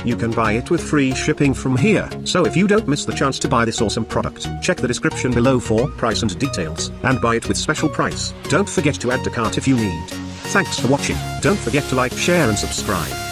you can buy it with free shipping from here. So if you don't miss the chance to buy this awesome product, check the description below for price and details, and buy it with special price. Don't forget to add to cart if you need. Thanks for watching. Don't forget to like, share and subscribe.